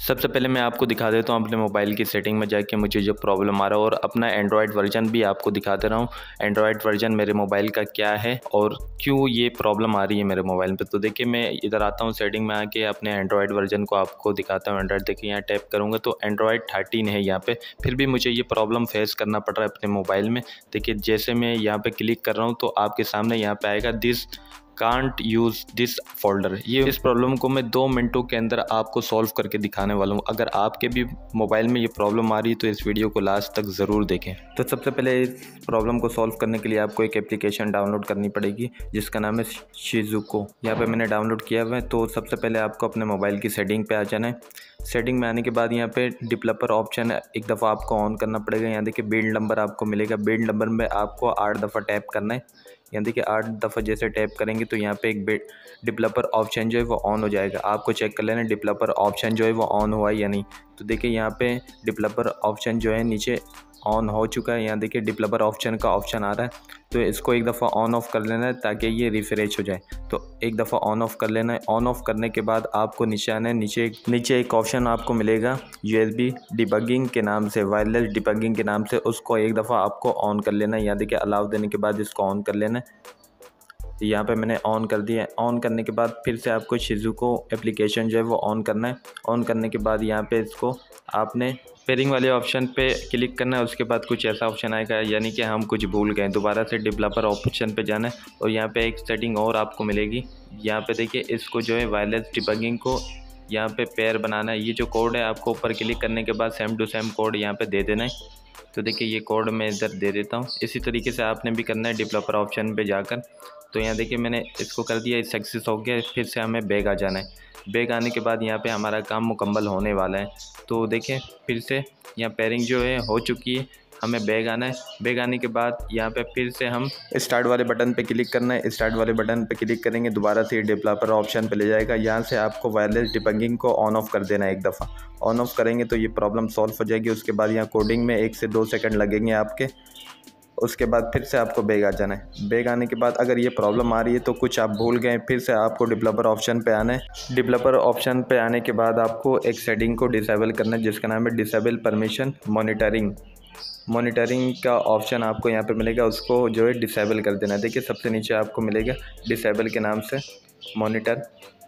सबसे पहले मैं आपको दिखा देता हूँ अपने मोबाइल की सेटिंग में जाके मुझे जो प्रॉब्लम आ रहा है, और अपना एंड्रॉयड वर्जन भी आपको दिखा दे रहा हूँ। एंड्रॉयड वर्जन मेरे मोबाइल का क्या है और क्यों ये प्रॉब्लम आ रही है मेरे मोबाइल पे। तो देखिए मैं इधर आता हूँ, सेटिंग में आके अपने एंड्रॉयड वर्जन को आपको दिखाता हूँ। एंड्रॉयड देखिए यहाँ टैप करूँगा तो एंड्रॉयड 13 है यहाँ पे, फिर भी मुझे ये प्रॉब्लम फेस करना पड़ रहा है अपने मोबाइल में। देखिए जैसे मैं यहाँ पे क्लिक कर रहा हूँ तो आपके सामने यहाँ पे आएगा this can't use this folder. ये इस प्रॉब्लम को मैं 2 मिनटों के अंदर आपको सॉल्व करके दिखाने वाला हूँ। अगर आपके भी मोबाइल में ये प्रॉब्लम आ रही है तो इस वीडियो को लास्ट तक ज़रूर देखें। तो सबसे पहले इस प्रॉब्लम को सॉल्व करने के लिए आपको एक एप्लीकेशन डाउनलोड करनी पड़ेगी जिसका नाम है शिजुको। यहाँ पे मैंने डाउनलोड किया हुआ है। तो सबसे पहले आपको अपने मोबाइल की सेटिंग पे आ जाना है। सेटिंग में आने के बाद यहाँ पे डेवलपर ऑप्शन एक दफ़ा आपको ऑन करना पड़ेगा। यहाँ देखिए बिल्ड नंबर आपको मिलेगा। बिल्ड नंबर में आपको 8 दफ़ा टैप करना है। यहाँ देखिए 8 दफ़ा जैसे टैप करेंगे तो यहाँ पे एक डेवलपर ऑप्शन जो है वो ऑन हो जाएगा। आपको चेक कर लेना डेवलपर ऑप्शन जो है वो ऑन हुआ है या नहीं। तो देखिए यहाँ पे डेवलपर ऑप्शन जो है नीचे ऑन हो चुका है। यहाँ देखिए डेवलपर ऑप्शन का ऑप्शन आ रहा है, तो इसको एक दफ़ा ऑन ऑफ कर लेना है ताकि ये रिफ्रेश हो जाए। तो एक दफ़ा ऑन ऑफ कर लेना है। ऑन ऑफ करने के बाद आपको नीचे आना है। नीचे एक ऑप्शन आपको मिलेगा USB डिबगिंग के नाम से, वायरलेस डिबगिंग के नाम से, उसको एक दफ़ा आपको ऑन कर लेना है। यहाँ देखिए अलाउ देने के बाद इसको ऑन कर लेना है। यहाँ पे मैंने ऑन कर दिया है। ऑन करने के बाद फिर से आपको शिजुको एप्लीकेशन जो है वो ऑन करना है। ऑन करने के बाद यहाँ पे इसको आपने पेयरिंग वाले ऑप्शन पे क्लिक करना है। उसके बाद कुछ ऐसा ऑप्शन आएगा यानी कि हम कुछ भूल गए, दोबारा से डेवलपर ऑप्शन पे जाना है और यहाँ पे एक सेटिंग और आपको मिलेगी। यहाँ पे देखिए इसको जो है वायरलेस डिबगिंग को यहाँ पे पेयर बनाना है। ये जो कोड है आपको ऊपर क्लिक करने के बाद सेम टू सेम कोड यहाँ पे दे देना है। तो देखिए ये कोड मैं इधर दे देता हूँ। इसी तरीके से आपने भी करना है डेवलपर ऑप्शन पे जाकर। तो यहाँ देखिए मैंने इसको कर दिया, सक्सेस हो गया। फिर से हमें बैग आ जाना है। बैग आने के बाद यहाँ पे हमारा काम मुकम्मल होने वाला है। तो देखें फिर से यहाँ पेयरिंग जो है हो चुकी है। हमें बैग आना है। बैग आने के बाद यहाँ पे फिर से हम स्टार्ट वाले बटन पे क्लिक करना है। स्टार्ट वाले बटन पे क्लिक करेंगे, दोबारा से डेवलपर ऑप्शन पे ले जाएगा। यहाँ से आपको वायरलेस डिबगिंग को ऑन ऑफ कर देना है। एक दफ़ा ऑन ऑफ करेंगे तो ये प्रॉब्लम सॉल्व हो जाएगी। उसके बाद यहाँ कोडिंग में 1 से 2 सेकंड लगेंगे आपके। उसके बाद फिर से आपको बैग आ जाना है। बैग आने के बाद अगर ये प्रॉब्लम आ रही है तो कुछ आप भूल गए, फिर से आपको डेवलपर ऑप्शन पे आना है। डेवलपर ऑप्शन पे आने के बाद आपको एक सेटिंग को डिसेबल करना है जिसका नाम है डिसेबल परमिशन मॉनिटरिंग। मॉनिटरिंग का ऑप्शन आपको यहाँ पे मिलेगा, उसको जो है डिसेबल कर देना है। देखिए सबसे नीचे आपको मिलेगा डिसेबल के नाम से मॉनिटर।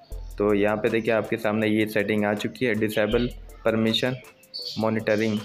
तो यहाँ पे देखिए आपके सामने ये सेटिंग आ चुकी है, डिसेबल परमिशन मॉनिटरिंग।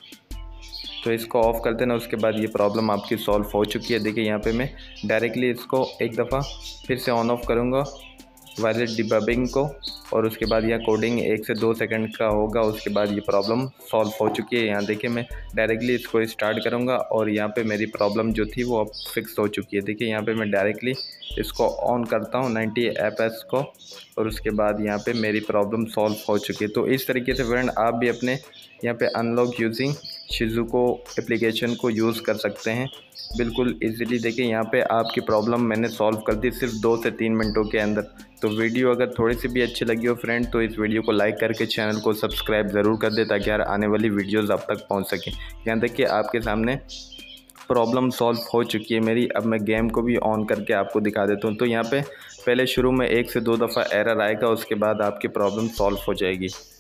तो इसको ऑफ़ कर देना। उसके बाद ये प्रॉब्लम आपकी सॉल्व हो चुकी है। देखिए यहाँ पे मैं डायरेक्टली इसको एक दफ़ा फिर से ऑन ऑफ करूँगा वायरलेस डिबगिंग को, और उसके बाद यह कोडिंग 1 से 2 सेकंड का होगा। उसके बाद ये प्रॉब्लम सॉल्व हो चुकी है। यहाँ देखिए मैं डायरेक्टली इसको स्टार्ट करूँगा और यहाँ पे मेरी प्रॉब्लम जो थी वो अब फिक्स हो चुकी है। देखिए यहाँ पे मैं डायरेक्टली इसको ऑन करता हूँ 90 fps को, और उसके बाद यहाँ पे मेरी प्रॉब्लम सॉल्व हो चुकी है। तो इस तरीके से फ्रेंड आप भी अपने यहाँ पे अनलॉक यूजिंग शिजुको एप्लीकेशन को यूज़ कर सकते हैं बिल्कुल इजीली। देखिए यहाँ पे आपकी प्रॉब्लम मैंने सॉल्व कर दी सिर्फ 2 से 3 मिनटों के अंदर। तो वीडियो अगर थोड़ी सी भी अच्छी लगी हो फ्रेंड तो इस वीडियो को लाइक करके चैनल को सब्सक्राइब ज़रूर कर दे ताकि यार आने वाली वीडियोस आप तक पहुंच सकें। यहाँ देखिए आपके सामने प्रॉब्लम सॉल्व हो चुकी है मेरी। अब मैं गेम को भी ऑन करके आपको दिखा देता हूँ। तो यहाँ पे पहले शुरू में 1 से 2 दफ़ा एरर आएगा, उसके बाद आपकी प्रॉब्लम सॉल्व हो जाएगी।